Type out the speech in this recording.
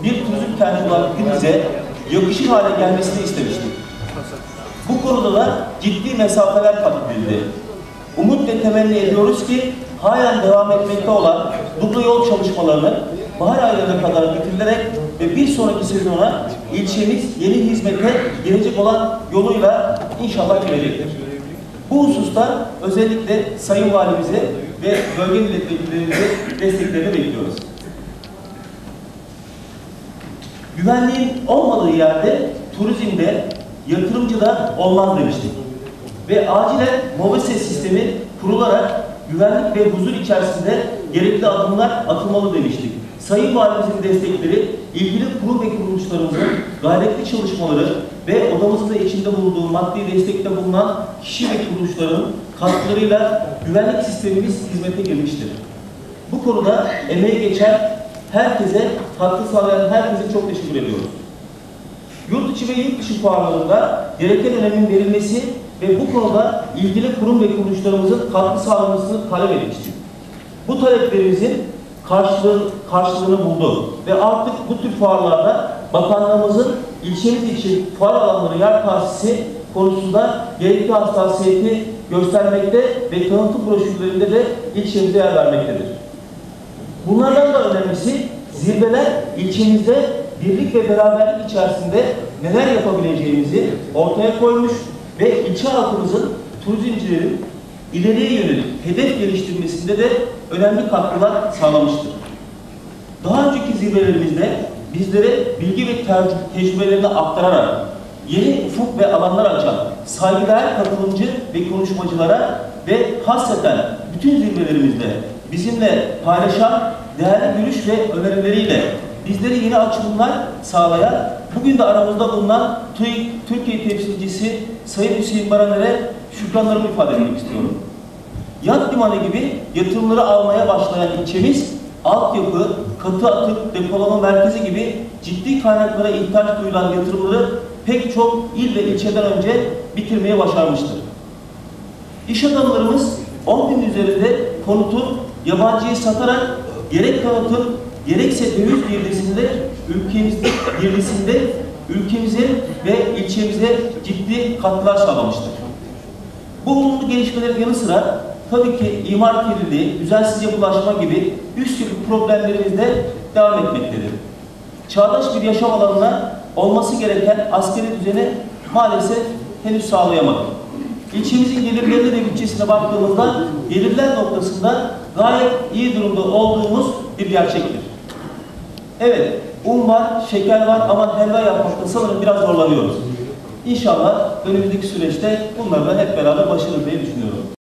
bir turizm kenti olarak ilimize yakışır hale gelmesini istemiştik. Bu konuda da ciddi mesafeler kat edildi. Umut ve temenni ediyoruz ki halen devam etmekte olan dublo yol çalışmalarını bahar aylarına kadar bitirilerek ve bir sonraki sezona ilçemiz yeni hizmete girecek olan yoluyla inşallah girecektir. Bu hususta özellikle Sayın Valimize ve bölge milletvekillerimize desteklerini bekliyoruz. Güvenliğin olmadığı yerde turizmde, yatırımcıda olmaz demiştik. Ve acilen MOBESE sistemi kurularak güvenlik ve huzur içerisinde gerekli adımlar atılmalı demiştik. Sayın Valimizin destekleri, ilgili kurum ve kuruluşlarımızın gayretli çalışmaları ve odamızın da içinde bulunduğu maddi destekte bulunan kişi ve kuruluşların katkılarıyla güvenlik sistemimiz hizmete girmiştir. Bu konuda emeği geçen herkese, katkı sağlayan herkese çok teşekkür ediyoruz. Yurt içi ve yurt dışı fuarlarında gereken önemin verilmesi ve bu konuda ilgili kurum ve kuruluşlarımızın katkı sağlamasını talep etmiştik. Bu taleplerimizin karşılığını buldu ve artık bu tür fuarlarda bakanlığımızın ilçemiz için fuar alanları yer tahsisi konusunda gerekli hassasiyeti göstermekte ve tanıtım broşürlerinde de ilçemize yer vermektedir. Bunlardan da önemlisi zirveler ilçemizde birlik ve beraberlik içerisinde neler yapabileceğimizi ortaya koymuş ve ilçe halkımızın, turizmcilerin ileriye yönelik hedef geliştirmesinde de önemli katkılar sağlamıştır. Daha önceki zirvelerimizde bizlere bilgi ve tecrübelerini aktararak yeni ufuk ve alanlar açan saygıdeğer katılımcı ve konuşmacılara ve hasreten bütün zirvelerimizde bizimle paylaşan değerli görüş ve önerileriyle bizlere yeni açılımlar sağlayan, bugün de aramızda bulunan TÜİK Türkiye temsilcisi Sayın Hüseyin Baraner'e şükranlarımı ifade etmek istiyorum. Yat limanı gibi yatırımları almaya başlayan ilçemiz, altyapı, katı atık, depolama merkezi gibi ciddi kaynaklara ihtiyaç duyulan yatırımları pek çok il ve ilçeden önce bitirmeye başarmıştır. İş adamlarımız 10 bin üzerinde konutu yabancıya satarak gerek kanıtın gerekse döviz girdisinde ülkemize ve ilçemize ciddi katkılar sağlamıştır. Bu olumlu gelişmelerin yanı sıra tabii ki imar kirliliği, düzensiz yapılaşma gibi üst yapı problemlerimiz de devam etmektedir. Çağdaş bir yaşam alanına olması gereken askeri düzeni maalesef henüz sağlayamadık. İlçemizin gelirlerine ve bütçesine baktığımızda gelirler noktasında gayet iyi durumda olduğumuz bir gerçektir. Evet, un var, şeker var ama helva yapmakta sanırım biraz zorlanıyoruz. İnşallah önümüzdeki süreçte bunlarla hep beraber başarırız diye düşünüyorum.